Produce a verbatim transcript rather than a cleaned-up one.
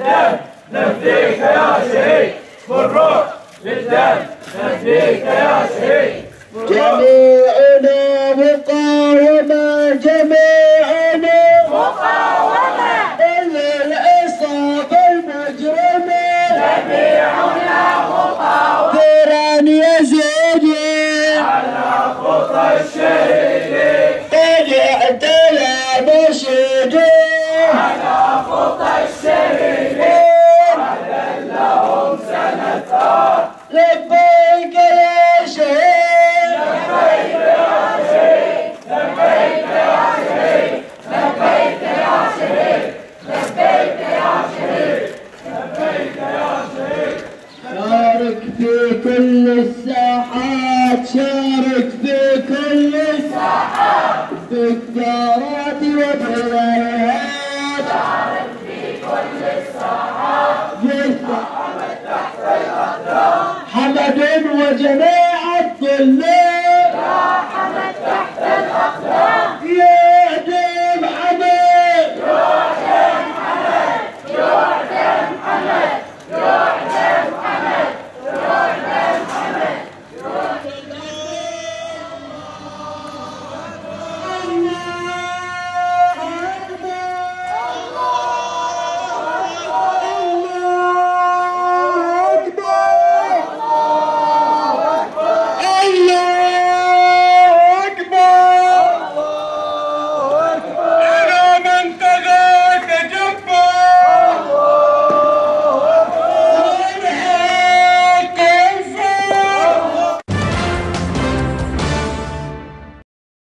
للدم نفديك يا شهيد، بالروح للدم نفديك يا شهيد. جميعنا مقاومة، جميعنا مقاومة إلا العصابة المجرمة، جميعنا مقاومة ثيران يزيدي على خطى الشهيد، قد اعتلى نشيدي على خطى الشهيد، عدل لهم سنة. لبيك يا شهيد، لبيك يا شهيد، لبيك يا شهيد، لبيك يا شهيد، لبيك يا شهيد، لبيك يا شهيد. شارك في كل الساحات، شارك في كل الساحات، في الدارات والولايات، شارك في كل الساحات، حمد وجميع الطلاب.